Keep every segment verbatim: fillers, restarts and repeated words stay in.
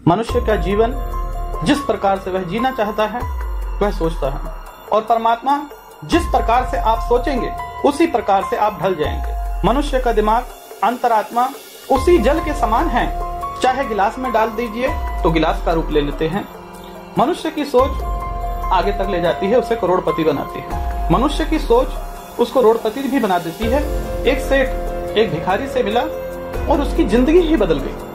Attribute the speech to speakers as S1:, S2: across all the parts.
S1: मनुष्य का जीवन जिस प्रकार से वह जीना चाहता है वह सोचता है, और परमात्मा जिस प्रकार से आप सोचेंगे उसी प्रकार से आप ढल जाएंगे। मनुष्य का दिमाग, अंतरात्मा उसी जल के समान है, चाहे गिलास में डाल दीजिए तो गिलास का रूप ले लेते हैं। मनुष्य की सोच आगे तक ले जाती है, उसे करोड़पति बनाती है। मनुष्य की सोच उसको करोड़पति भी बना देती है। एक सेठ एक भिखारी से मिला और उसकी जिंदगी ही बदल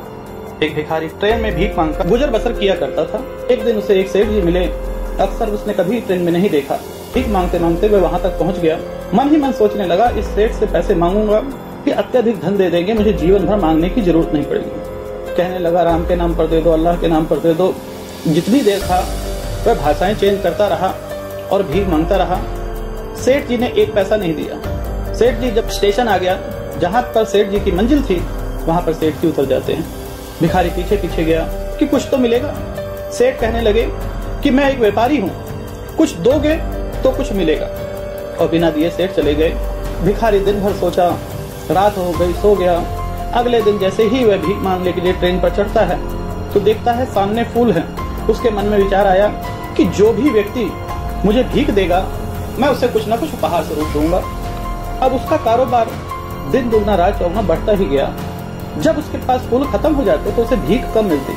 S1: गई। एक भिखारी ट्रेन में भीख मांगकर गुजर बसर किया करता था। एक दिन उसे एक सेठ जी मिले, अक्सर उसने कभी ट्रेन में नहीं देखा। भीख मांगते मांगते वह वहां तक पहुंच गया। मन ही मन सोचने लगा, इस सेठ से पैसे मांगूंगा कि अत्यधिक धन दे देंगे, मुझे जीवन भर मांगने की जरूरत नहीं पड़ेगी। कहने लगा, राम के नाम पर दे दो, अल्लाह के नाम पर दे दो। जितनी देर था वह भाषाएं चेंज करता रहा और भीख मांगता रहा। सेठ जी ने एक पैसा नहीं दिया। सेठ जी जब स्टेशन आ गया, जहां पर सेठ जी की मंजिल थी, वहां पर सेठ जी उतर जाते हैं। भिखारी पीछे पीछे गया कि कुछ तो मिलेगा। सेठ कहने लगे कि मैं एक व्यापारी हूँ, कुछ दोगे तो कुछ मिलेगा, और बिना दिए सेठ चले गए। भिखारी दिन भर सोचा, रात हो गई, सो गया। अगले दिन जैसे ही वह भीख मांगने के लिए ट्रेन पर चढ़ता है तो देखता है सामने फूल है। उसके मन में विचार आया कि जो भी व्यक्ति मुझे भीख देगा मैं उसे कुछ न कुछ उपहार स्वरूप दूंगा। अब उसका कारोबार दिन दुगना रात चौगुना बढ़ता ही गया। जब उसके पास फूल खत्म हो जाते तो उसे भीख कम मिलती।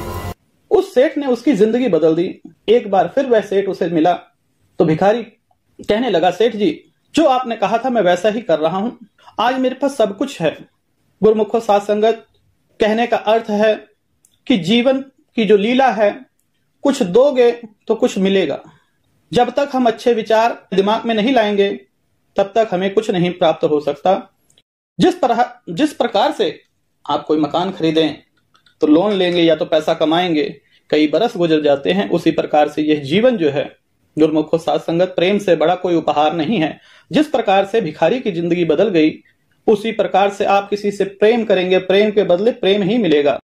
S1: उस सेठ ने उसकी जिंदगी बदल दी। एक बार फिर वह सेठ उसे मिला तो भिखारी कहने लगा, सेठ जी जो आपने कहा था मैं वैसा ही कर रहा हूं, आज मेरे पास सब कुछ है। गुरुमुखो साध संगत, कहने का अर्थ है कि जीवन की जो लीला है, कुछ दोगे तो कुछ मिलेगा। जब तक हम अच्छे विचार दिमाग में नहीं लाएंगे तब तक हमें कुछ नहीं प्राप्त हो सकता। जिस प्रकार जिस प्रकार से आप कोई मकान खरीदें तो लोन लेंगे या तो पैसा कमाएंगे, कई बरस गुजर जाते हैं, उसी प्रकार से यह जीवन जो है गुरुमुखो साध संगत, प्रेम से बड़ा कोई उपहार नहीं है। जिस प्रकार से भिखारी की जिंदगी बदल गई, उसी प्रकार से आप किसी से प्रेम करेंगे, प्रेम के बदले प्रेम ही मिलेगा।